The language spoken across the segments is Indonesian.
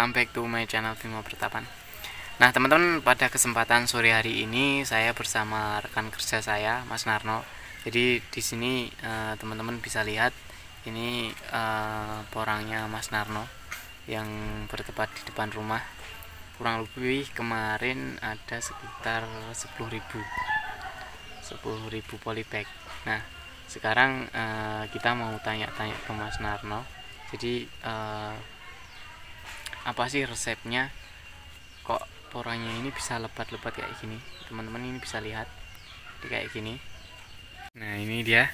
welcome back to my channel Bimo Pertapan. Nah teman-teman, pada kesempatan sore hari ini saya bersama rekan kerja saya, Mas Narno. Jadi di sini teman-teman bisa lihat ini porangnya Mas Narno yang bertempat di depan rumah. Kurang lebih kemarin ada sekitar 10.000 polybag. Nah sekarang kita mau tanya-tanya ke Mas Narno. Jadi apa sih resepnya kok porangnya ini bisa lebat-lebat kayak gini? Teman-teman ini bisa lihat kayak gini. Nah ini dia.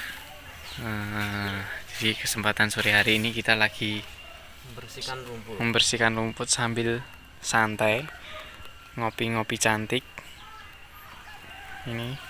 Jadi kesempatan sore hari ini kita lagi membersihkan rumput sambil santai, ngopi-ngopi cantik. Ini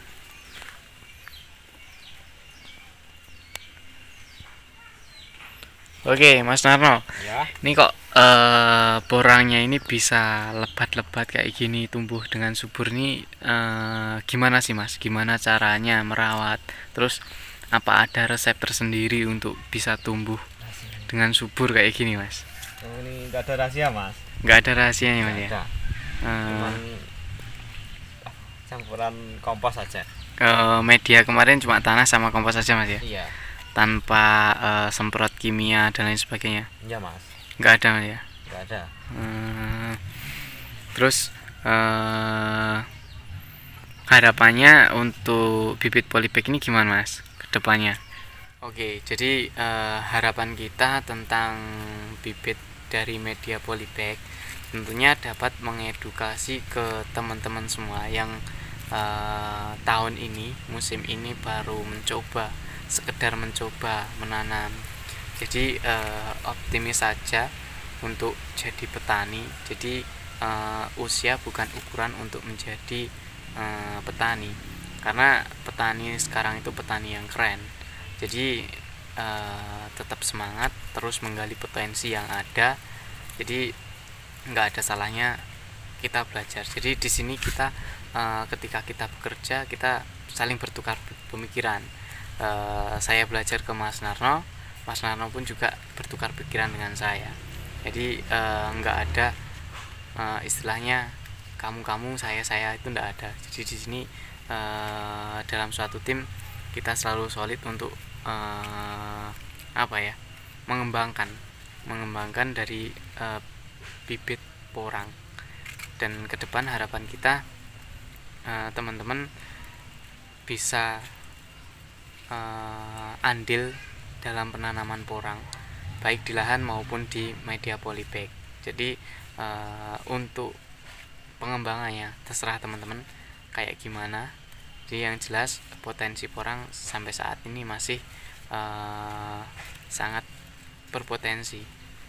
oke, Mas Narno. Ya. Ini kok porangnya ini bisa lebat-lebat kayak gini, tumbuh dengan subur nih, gimana sih Mas? Gimana caranya merawat? Terus apa ada resep tersendiri untuk bisa tumbuh dengan subur kayak gini, Mas? Ini nggak ada rahasia, Mas. Nggak ada rahasianya, Mas ya? Ada. Cuman campuran kompos saja. Media kemarin cuma tanah sama kompos saja, Mas ya? Iya. Tanpa semprot kimia dan lain sebagainya. Iya, Mas. Nggak ada, Mas ya? Nggak ada. Terus harapannya untuk bibit polybag ini gimana, Mas, ke depannya? Oke, jadi harapan kita tentang bibit dari media polybag tentunya dapat mengedukasi ke teman-teman semua yang tahun ini, musim ini baru sekedar mencoba menanam. Jadi optimis saja untuk jadi petani. Jadi usia bukan ukuran untuk menjadi petani, karena petani sekarang itu petani yang keren. Jadi tetap semangat, terus menggali potensi yang ada. Jadi nggak ada salahnya kita belajar. Jadi di sini kita ketika kita bekerja, kita saling bertukar pemikiran. Saya belajar ke Mas Narno, Mas Narno pun juga bertukar pikiran dengan saya. Jadi nggak ada istilahnya kamu saya itu nggak ada. Jadi di sini dalam suatu tim kita selalu solid untuk mengembangkan dari bibit porang. Dan ke depan harapan kita teman-teman bisa andil dalam penanaman porang, baik di lahan maupun di media polybag. Jadi untuk pengembangannya terserah teman-teman kayak gimana. Jadi yang jelas potensi porang sampai saat ini masih sangat berpotensi.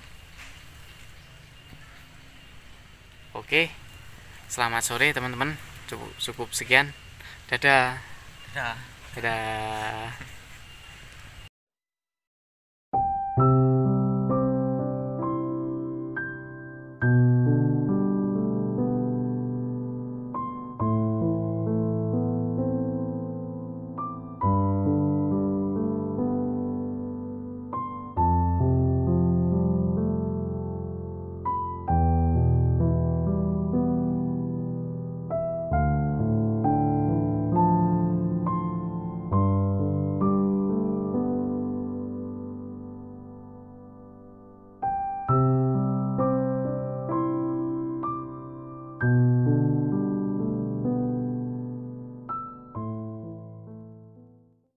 Oke, selamat sore teman-teman. Cukup sekian. Dadah. Dadah. Dadah.